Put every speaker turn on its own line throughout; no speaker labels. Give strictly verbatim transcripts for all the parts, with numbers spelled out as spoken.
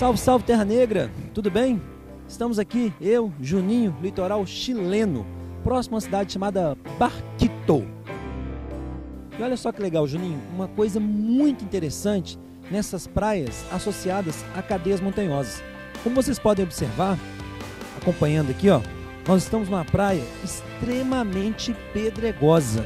Salve, salve Terra Negra, tudo bem? Estamos aqui, eu, Juninho, litoral chileno, próximo a uma cidade chamada Barquito. E olha só que legal, Juninho, uma coisa muito interessante nessas praias associadas a cadeias montanhosas. Como vocês podem observar, acompanhando aqui, ó, nós estamos numa praia extremamente pedregosa.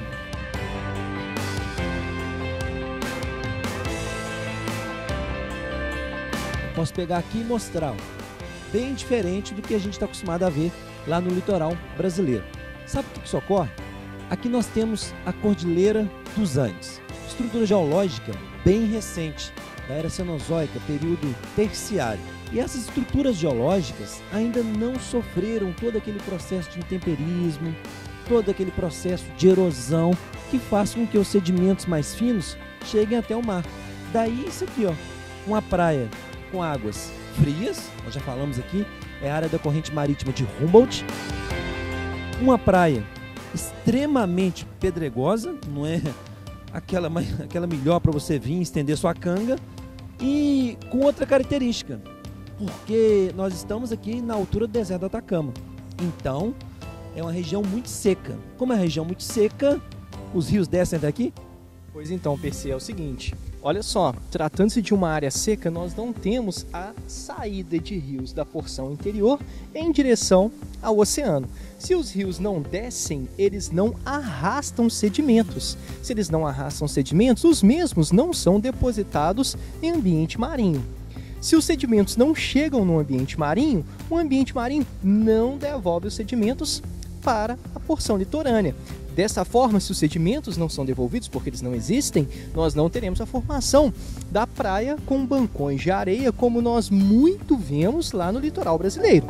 Posso pegar aqui e mostrar, ó, bem diferente do que a gente está acostumado a ver lá no litoral brasileiro. Sabe o que isso ocorre? Aqui nós temos a Cordilheira dos Andes, estrutura geológica bem recente, da Era Cenozoica, período terciário. E essas estruturas geológicas ainda não sofreram todo aquele processo de intemperismo, todo aquele processo de erosão que faz com que os sedimentos mais finos cheguem até o mar. Daí isso aqui, ó, uma praia com águas frias, nós já falamos aqui, é a área da corrente marítima de Humboldt. Uma praia extremamente pedregosa, não é aquela, aquela melhor para você vir estender sua canga, e com outra característica, porque nós estamos aqui na altura do deserto do Atacama, então é uma região muito seca. Como é uma região muito seca, os rios descem até aqui?
Pois então, P C, é o seguinte, olha só, tratando-se de uma área seca, nós não temos a saída de rios da porção interior em direção ao oceano. Se os rios não descem, eles não arrastam sedimentos. Se eles não arrastam sedimentos, os mesmos não são depositados em ambiente marinho. Se os sedimentos não chegam no ambiente marinho, o ambiente marinho não devolve os sedimentos para a porção litorânea. Dessa forma, se os sedimentos não são devolvidos, porque eles não existem, nós não teremos a formação da praia com bancões de areia, como nós muito vemos lá no litoral brasileiro.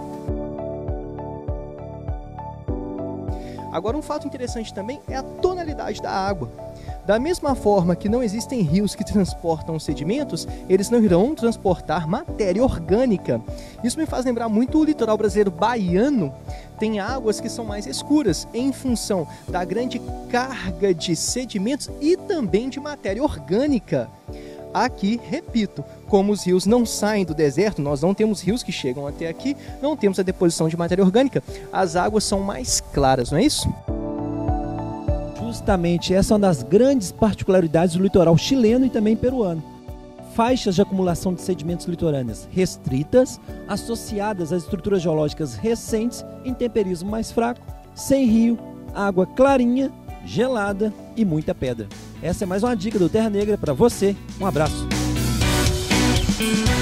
Agora, um fato interessante também é a tonalidade da água. Da mesma forma que não existem rios que transportam sedimentos, eles não irão transportar matéria orgânica. Isso me faz lembrar muito o litoral brasileiro baiano. Tem águas que são mais escuras em função da grande carga de sedimentos e também de matéria orgânica. Aqui, repito, como os rios não saem do deserto, nós não temos rios que chegam até aqui, não temos a deposição de matéria orgânica, as águas são mais claras, não é isso?
Justamente, essa é uma das grandes particularidades do litoral chileno e também peruano. Faixas de acumulação de sedimentos litorâneas restritas, associadas a estruturas geológicas recentes, em temperismo mais fraco, sem rio, água clarinha, gelada e muita pedra. Essa é mais uma dica do Terra Negra para você. Um abraço!